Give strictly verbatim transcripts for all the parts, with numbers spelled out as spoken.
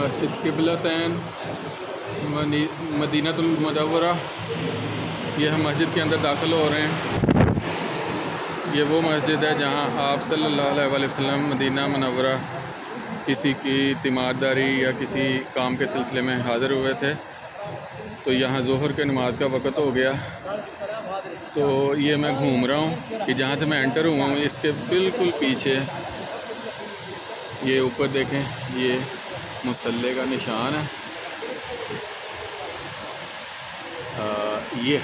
मस्जिद क़िबलतैन मदीनतुल मुनव्वरा। ये हम मस्जिद के अंदर दाखिल हो रहे हैं। ये वो मस्जिद है जहाँ आप सल्लल्लाहु अलैहि वसल्लम मदीना मुनव्वरा किसी की तीमारदारी या किसी काम के सिलसिले में हाज़िर हुए थे। तो यहाँ ज़ोहर के नमाज का वक़्त हो गया। तो ये मैं घूम रहा हूँ कि जहाँ से मैं एंटर हुआ हूँ इसके बिल्कुल पीछे ये ऊपर देखें, ये मुसल्ले का निशान है। आ, ये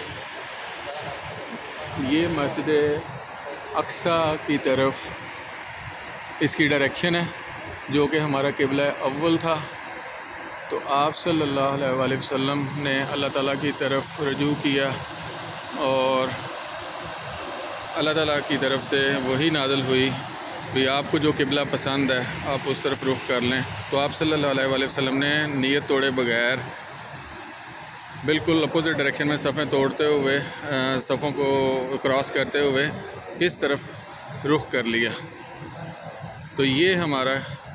ये मस्जिद अक्सा की तरफ इसकी डायरेक्शन है, जो कि हमारा क़िबला अव्वल था। तो आप सल्लल्लाहु अलैहि वसल्लम ने अल्लाह ताला की तरफ रजू किया और अल्लाह ताला की तरफ से वही नाज़िल हुई भी आपको जो क़िबला पसंद है आप उस तरफ रुख कर लें। तो आप सल्लल्लाहु अलैहि वसल्लम ने नीयत तोड़े बगैर बिल्कुल अपोजिट डायरेक्शन में सफ़ें तोड़ते हुए, सफ़ों को क्रॉस करते हुए इस तरफ रुख कर लिया। तो ये हमारा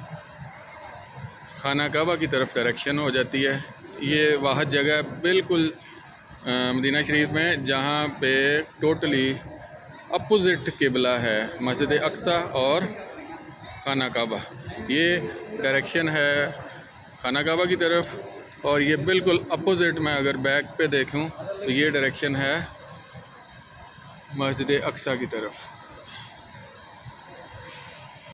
खाना काबा की तरफ डायरेक्शन हो जाती है। ये वाहद जगह बिल्कुल मदीना शरीफ में जहाँ पे टोटली अपोजिट क़िबला है, मस्जिद अक्सा और खाना काबा। ये डायरेक्शन है खाना काबा की तरफ और ये बिल्कुल अपोजिट में अगर बैक पे देखूं तो ये डायरेक्शन है मस्जिद अक्सा की तरफ।